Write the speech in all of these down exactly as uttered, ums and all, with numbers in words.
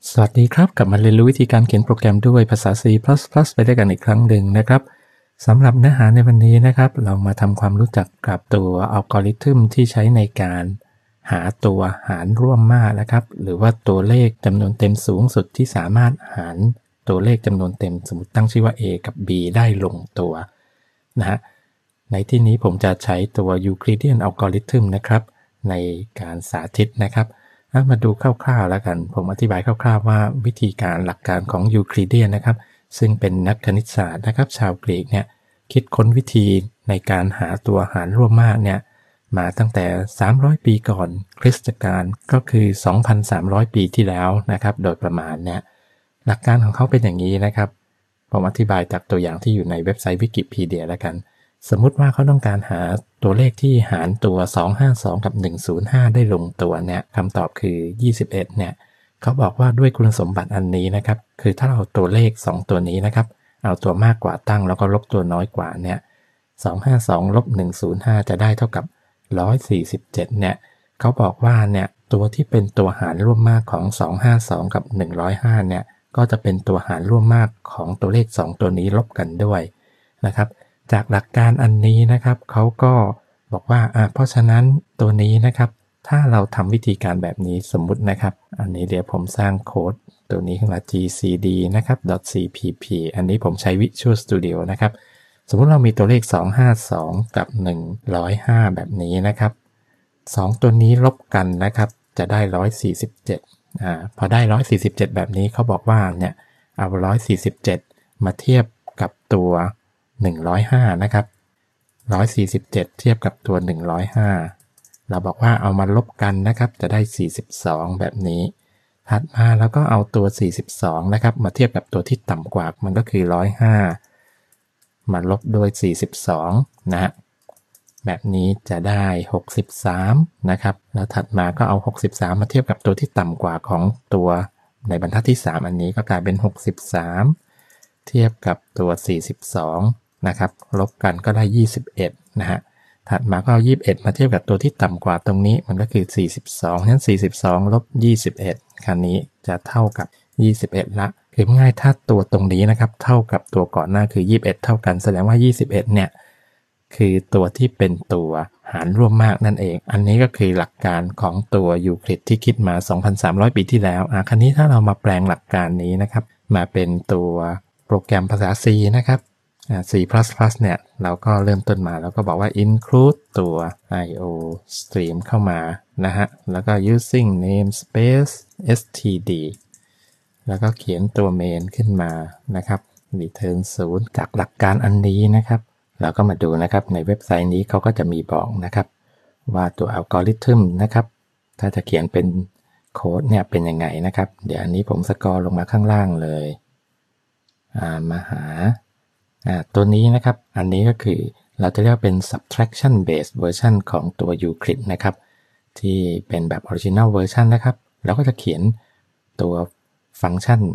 สวัสดีครับกลับมาเรียนรู้วิธีการเขียนโปรแกรมด้วยภาษา C++ ไปด้วยกันอีกครั้งหนึ่งนะครับสำหรับเนื้อหาในวันนี้นะครับเรามาทำความรู้จักกับตัวอัลกอริทึมที่ใช้ในการหาตัวหารร่วมมากนะครับหรือว่าตัวเลขจำนวนเต็มสูงสุดที่สามารถหารตัวเลขจำนวนเต็มสมมติตั้งชื่อว่า a กับ b ได้ลงตัวนะฮะในที่นี้ผมจะใช้ตัว Euclidean Algorithm นะครับในการสาธิตนะครับมาดูคร่าวๆแล้วกันผมอธิบายคร่าวๆว่าวิธีการหลักการของยูคลิเดียนนะครับซึ่งเป็นนักคณิตศาสตร์นะครับชาวกรีกเนี่ยคิดค้นวิธีในการหาตัวหารร่วมมากเนี่ยมาตั้งแต่สามร้อยปีก่อนคริสตกาลก็คือ สองพันสามร้อย ปีที่แล้วนะครับโดยประมาณเนี่ยหลักการของเขาเป็นอย่างนี้นะครับผมอธิบายจากตัวอย่างที่อยู่ในเว็บไซต์วิกิพีเดียแล้วกันสมมุติว่าเขาต้องการหาตัวเลขที่หารตัวสองร้อยห้าสิบสองกับหนึ่งร้อยห้าได้ลงตัวเนี่ยคำตอบคือยี่สิบเอ็ดเนี่ยเขาบอกว่าด้วยคุณสมบัติอันนี้นะครับคือถ้าเราตัวเลขสองตัวนี้นะครับเอาตัวมากกว่าตั้งแล้วก็ลบตัวน้อยกว่าเนี่ยสองร้อยห้าสิบสองลบหนึ่งร้อยห้าจะได้เท่ากับหนึ่งร้อยสี่สิบเจ็ดเนี่ยเขาบอกว่าเนี่ยตัวที่เป็นตัวหารร่วมมากของสองร้อยห้าสิบสองกับหนึ่งร้อยห้าเนี่ยก็จะเป็นตัวหารร่วมมากของตัวเลขสองตัวนี้ลบกันด้วยนะครับจากหลักการอันนี้นะครับเขาก็บอกว่าอ่าเพราะฉะนั้นตัวนี้นะครับถ้าเราทำวิธีการแบบนี้สมมุตินะครับอันนี้เดี๋ยวผมสร้างโค้ดตัวนี้ขึ้นมา gcd นะครับ .cpp อันนี้ผมใช้ Visual Studio นะครับสมมุติเรามีตัวเลขสองร้อยห้าสิบสองกับหนึ่งร้อยห้าแบบนี้นะครับสองตัวนี้ลบกันนะครับจะได้หนึ่งร้อยสี่สิบเจ็ดอ่าพอได้หนึ่งร้อยสี่สิบเจ็ดแบบนี้เขาบอกว่าเนี่ยเอาหนึ่งร้อยสี่สิบเจ็ดมาเทียบกับตัวหนึ่งร้อยห้านะครับหนึ่งร้อยสี่สิบเจ็ดเทียบกับตัวหนึ่งร้อยห้าเราบอกว่าเอามาลบกันนะครับจะได้สี่สิบสองแบบนี้ถัดมาแล้วก็เอาตัวสี่สิบสองนะครับมาเทียบกับตัวที่ต่ำกว่ามันก็คือหนึ่งร้อยห้ามาลบโดยสี่สิบสองนะฮะแบบนี้จะได้หกสิบสามนะครับแล้วถัดมาก็เอาหกสิบสามมาเทียบกับตัวที่ต่ำกว่าของตัวในบรรทัดที่สามอันนี้ก็กลายเป็นหกสิบสามเทียบกับตัวสี่สิบสองนะครับลบกันก็ได้ยี่สิบเอ็ดนะฮะถัดมาก็เอายี่สิบเอ็ดมาเทียบกับตัวที่ต่ำกว่าตรงนี้มันก็คือสี่สิบสองฉะนั้นสี่สิบสองลบยี่สิบเอ็ดคันนี้จะเท่ากับยี่สิบเอ็ดละคือง่ายถ้าตัวตรงนี้นะครับเท่ากับตัวก่อนหน้าคือยี่สิบเอ็ดเท่ากันแสดงว่ายี่สิบเอ็ดเนี่ยคือตัวที่เป็นตัวหารร่วมมากนั่นเองอันนี้ก็คือหลักการของตัวยูคลิดที่คิดมา สองพันสามร้อย ปีที่แล้วอ่ะคันนี้ถ้าเรามาแปลงหลักการนี้นะครับมาเป็นตัวโปรแกรมภาษา C นะครับ C++ เนี่ยเราก็เริ่มต้นมาแล้วก็บอกว่า include ตัว ไอ โอ stream เข้ามานะฮะแล้วก็ using namespace std แล้วก็เขียนตัว main ขึ้นมานะครับ return ศูนย์จากหลักการอันนี้นะครับเราก็มาดูนะครับในเว็บไซต์นี้เขาก็จะมีบอกนะครับว่าตัวอัลกอริทึมนะครับถ้าจะเขียนเป็นโค้ดเนี่ยเป็นยังไงนะครับเดี๋ยวอันนี้ผมสกอร์ลงมาข้างล่างเลยมาหาตัวนี้นะครับอันนี้ก็คือเราจะเรียกเป็น subtraction based version ของตัว Euclid นะครับที่เป็นแบบ original version นะครับเราก็จะเขียนตัวฟังก์ชัน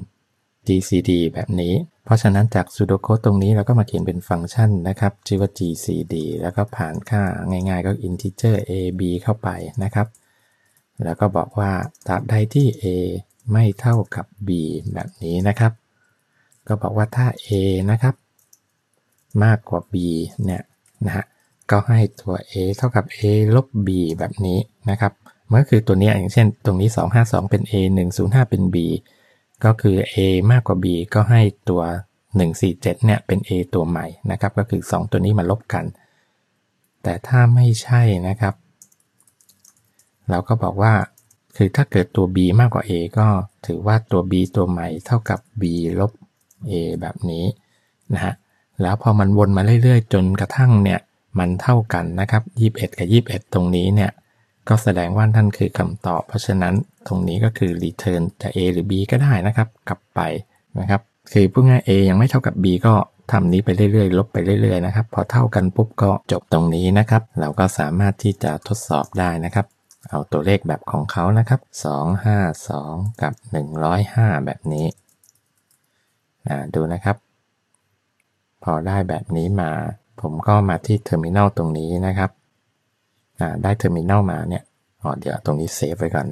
gcd แบบนี้เพราะฉะนั้นจาก pseudocode ตรงนี้เราก็มาเขียนเป็นฟังก์ชันนะครับชื่อว่า gcd แล้วก็ผ่านค่าง่ายๆก็ integer a b เข้าไปนะครับแล้วก็บอกว่าตราบใดที่ a ไม่เท่ากับ b แบบนี้นะครับก็บอกว่าถ้า a นะครับมากกว่า b เนี่ยนะฮะก็ให้ตัว a เท่ากับ a ลบ b แบบนี้นะครับมันก็คือตัวนี้อย่างเช่นตรงนี้สองร้อยห้าสิบสองเป็น a หนึ่งร้อยห้าเป็น b ก็คือ a มากกว่า b ก็ให้ตัวหนึ่งร้อยสี่สิบเจ็ดเนี่ยเป็น a ตัวใหม่นะครับก็คือสองตัวนี้มาลบกันแต่ถ้าไม่ใช่นะครับเราก็บอกว่าคือถ้าเกิดตัว b มากกว่า a ก็ถือว่าตัว b ตัวใหม่เท่ากับ b ลบ a แบบนี้นะฮะแล้วพอมันวนมาเรื่อยๆจนกระทั่งเนี่ยมันเท่ากันนะครับยี่สิบเอ็ดกับยี่สิบเอ็ดตรงนี้เนี่ยก็แสดงว่านั่นคือคำตอบเพราะฉะนั้นตรงนี้ก็คือ return จะ a หรือ b ก็ได้นะครับกลับไปนะครับคือพูดง่าย a ยังไม่เท่ากับ b ก็ทำนี้ไปเรื่อยๆลบไปเรื่อยๆนะครับพอเท่ากันปุ๊บก็จบตรงนี้นะครับเราก็สามารถที่จะทดสอบได้นะครับเอาตัวเลขแบบของเขานะครับสองร้อยห้าสิบสองกับหนึ่งร้อยห้าแบบนี้ดูนะครับพอได้แบบนี้มาผมก็มาที่เทอร์มินัลตรงนี้นะครับได้เทอร์มินัลมาเนี่ยอ๋อเดี๋ยวตรงนี้เซฟไว้ก่อนนะครับ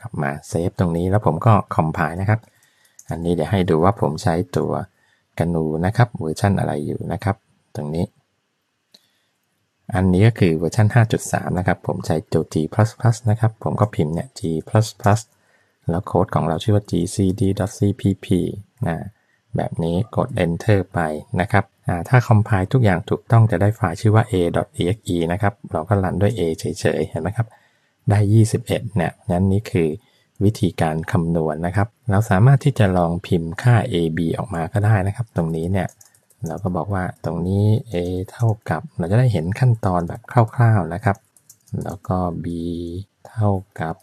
กลับมาเซฟตรงนี้แล้วผมก็คอมไพล์นะครับอันนี้เดี๋ยวให้ดูว่าผมใช้ตัวกนูนะครับเวอร์ชันอะไรอยู่นะครับตรงนี้อันนี้ก็คือเวอร์ชัน ห้าจุดสาม นะครับผมใช้ตัว G++ นะครับผมก็พิมพ์เนี่ย G++ แล้วโค้ดของเราชื่อว่า gcd.cpp นะแบบนี้กด enter ไปนะครับถ้า compile ทุกอย่างถูกต้องจะได้ไฟล์ชื่อว่า a.exe นะครับเราก็รันด้วย a เฉยๆเห็นไหมครับได้ยี่สิบเอ็ดเนี่ยนั้นนี่คือวิธีการคำนวณ นะครับเราสามารถที่จะลองพิมพ์ค่า ab ออกมาก็ได้นะครับตรงนี้เนี่ยเราก็บอกว่าตรงนี้ a เท่ากับเราจะได้เห็นขั้นตอนแบบคร่าวๆนะครับแล้วก็ b เท่ากับ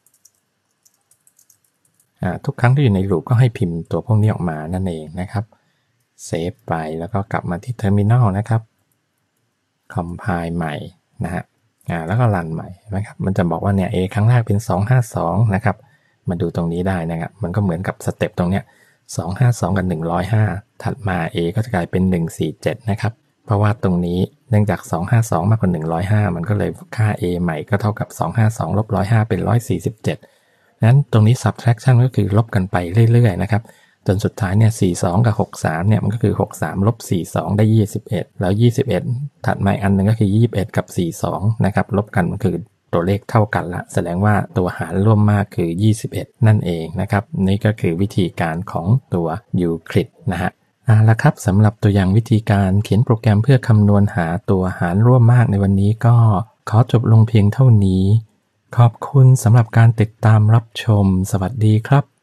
ทุกครั้งที่อยู่ในลูปก็ให้พิมพ์ตัวพวกนี้ออกมานั่นเองนะครับเซฟไปแล้วก็กลับมาที่เทอร์มินอลนะครับคอมไพล์ใหม่นะฮะแล้วก็รันใหม่นะครับมันจะบอกว่าเนี่ย a ครั้งแรกเป็นสองร้อยห้าสิบสองนะครับมาดูตรงนี้ได้นะครับมันก็เหมือนกับสเต็ปตรงเนี้ยสองร้อยห้าสิบสองกับหนึ่งร้อยห้าถัดมา a ก็จะกลายเป็นหนึ่งร้อยสี่สิบเจ็ดนะครับเพราะว่าตรงนี้เนื่องจากสองร้อยห้าสิบสองมากกว่าหนึ่งร้อยห้ามันก็เลยค่า a ใหม่ก็เท่ากับสองร้อยห้าสิบสองลบหนึ่งร้อยห้าเป็นหนึ่งร้อยสี่สิบเจ็ดนั้นตรงนี้ subtraction ก็คือลบกันไปเรื่อยๆนะครับจนสุดท้ายเนี่ยสี่สิบสองกับหกสิบสามเนี่ยมันก็คือหกสิบสามลบสี่สิบสองได้ยี่สิบเอ็ดแล้วยี่สิบเอ็ดถัดมาอีกอันนึงก็คือยี่สิบเอ็ดกับสี่สิบสองนะครับลบกันมันคือตัวเลขเท่ากันละแสดงว่าตัวหารร่วมมากคือยี่สิบเอ็ดนั่นเองนะครับนี่ก็คือวิธีการของตัวยูคลิดนะฮะเอาละครับสำหรับตัวอย่างวิธีการเขียนโปรแกรมเพื่อคำนวณหาตัวหารร่วมมากในวันนี้ก็ขอจบลงเพียงเท่านี้ขอบคุณสำหรับการติดตามรับชมสวัสดีครับ